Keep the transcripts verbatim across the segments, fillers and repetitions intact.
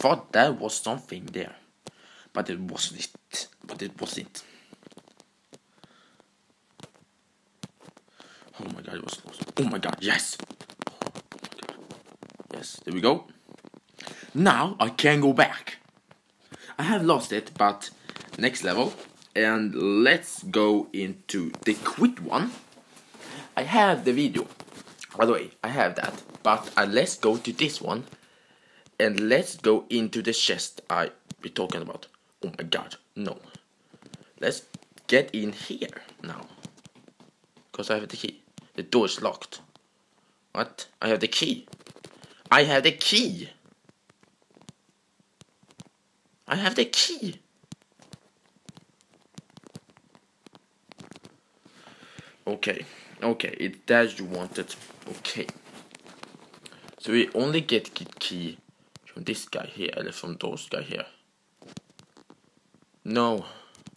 thought there was something there, but it wasn't it. But it wasn't. Oh my god, it was close. Oh my god, yes. Oh my god. Yes, there we go. Now I can go back. I have lost it, but next level. And let's go into the quit one. I have the video. By the way, I have that. But uh, let's go to this one. And let's go into the chest I be talking about. Oh my god, no. Let's get in here now. Because I have the key. The door is locked. What? I have the key. I have the key. I have the key. Okay. Okay, it's that you wanted. Okay. So we only get the key from this guy here, or from those guy here. No.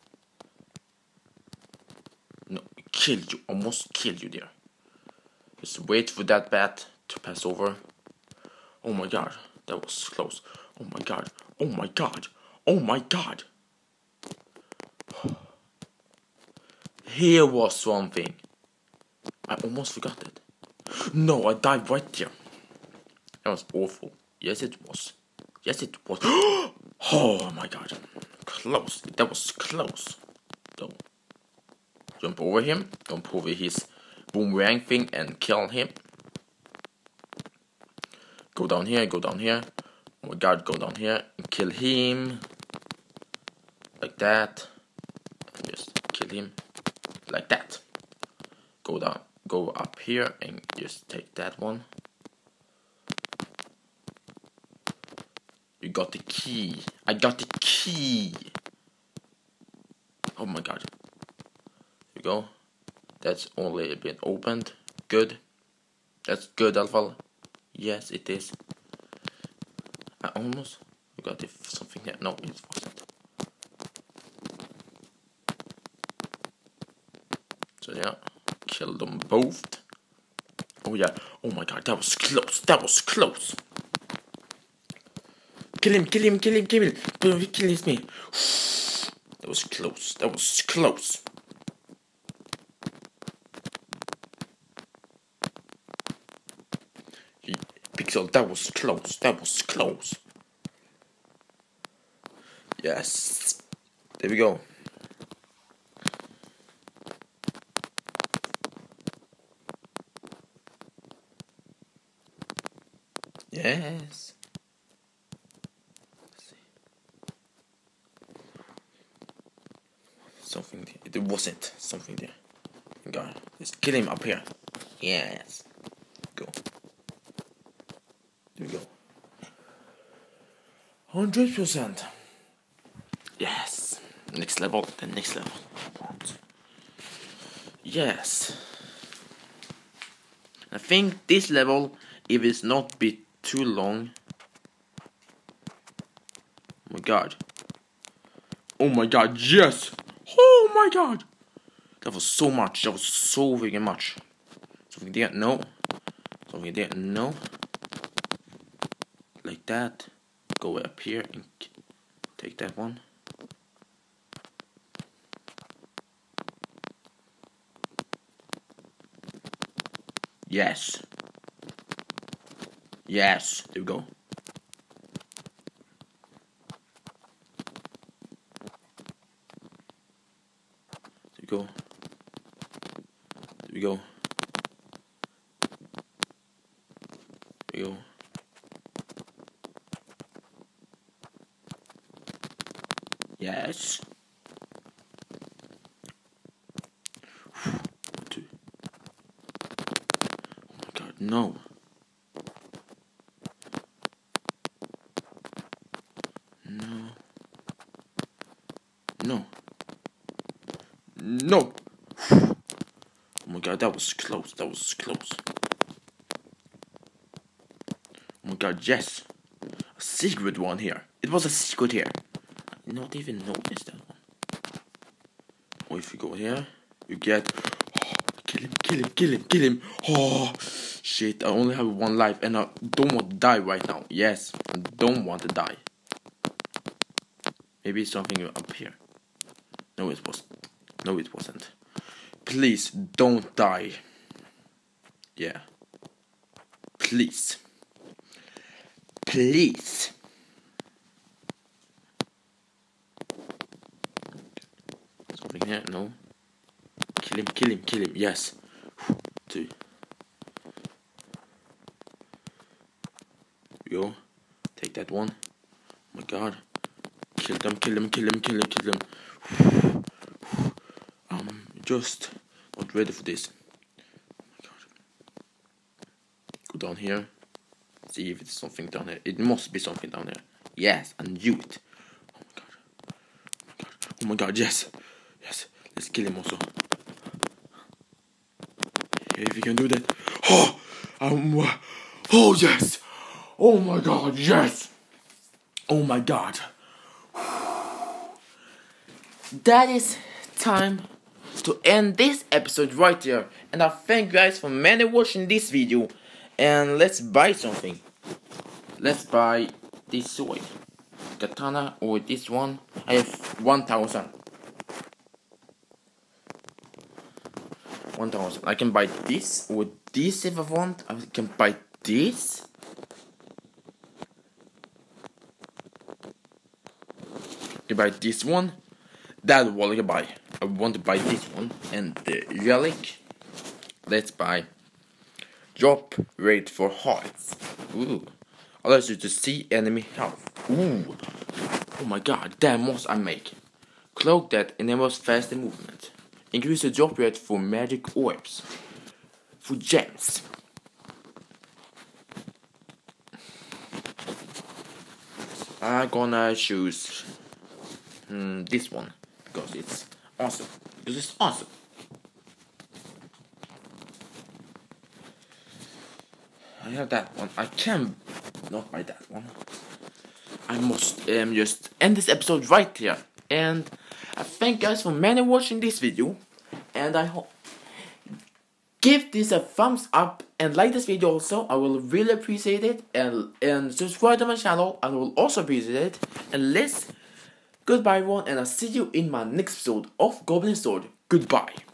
No, killed you. Almost killed you there. Just wait for that bat to pass over. Oh my god, that was close. Oh my god. Oh my god. Oh my god. Here was something. I almost forgot it. No, I died right there. That was awful. Yes, it was. Yes, it was. Oh my god. Close. That was close. So, jump over him. Jump over his boomerang thing and kill him. Go down here. Go down here. Oh my god. Go down here and kill him. Like that. And just kill him. Like that. Go down. Go up here and just take that one. You got the key. I got the key. Oh my god. Here we go. That's only been opened. Good. That's good, Alpha. Yes, it is. I almost got something here. No, it wasn't. So yeah, kill them both. Oh yeah. Oh my god, that was close. That was close. Kill him, kill him, kill him, kill him. Don't he kills me. That was close. That was close. Pixel, that was close. That was close. Yes. There we go. Yes. Something there. It wasn't something there. God, just kill him up here. Yes. Go. There we go. Hundred percent. Yes. Next level. The next level. Yes. I think this level, if it's not be too long. Oh my god. Oh my god, yes! Oh my god! That was so much. That was so very much. Something there, no. Something there, no. Like that. Go up here and take that one. Yes. Yes. There we go. There we go. There we go. There we go. Yes. Two. Oh my god, no. No. No. No. Oh my god, that was close. That was close. Oh my god, yes. A secret one here. It was a secret here. I not even noticed that one. Oh, if you go here, you get... Oh, kill him, kill him, kill him, kill him. Oh, shit. I only have one life and I don't want to die right now. Yes, I don't want to die. Maybe something up here. No, it was. No, it wasn't. Please don't die. Yeah. Please. Please. Something here? No. Kill him, kill him, kill him. Yes. Two. Yo. Take that one. Oh my god. Kill them, kill them, kill them, kill them, kill them. I'm just not ready for this. Oh my god. Go down here. See if it's something down here. It must be something down here. Yes, I knew it. Oh my god. Oh my god. Oh my god, yes. Yes. Let's kill him also. If we can do that. Oh! Um, oh yes! Oh my god, yes! Oh my god. That is time to end this episode right here. And I thank you guys for many watching this video. And let's buy something. Let's buy this sword. Katana or this one. I have one thousand. one thousand. I can buy this or this if I want. I can buy this. I can buy this one. That one I can buy. I want to buy this one. And the relic. Let's buy. Drop rate for hearts. Ooh. Allows you to see enemy health. Ooh. Oh my god. That must I make. Cloak that enables faster movement. Increase the drop rate for magic orbs. For gems. I'm gonna choose um, this one. Because it's awesome. Because it's awesome. I have that one. I can not buy that one. I must um, just end this episode right here. And I thank you guys for many watching this video. And I hope give this a thumbs up and like this video also. I will really appreciate it. And, and subscribe to my channel. I will also appreciate it. And let's goodbye everyone. And I'll see you in my next episode of Goblin Sword. Goodbye.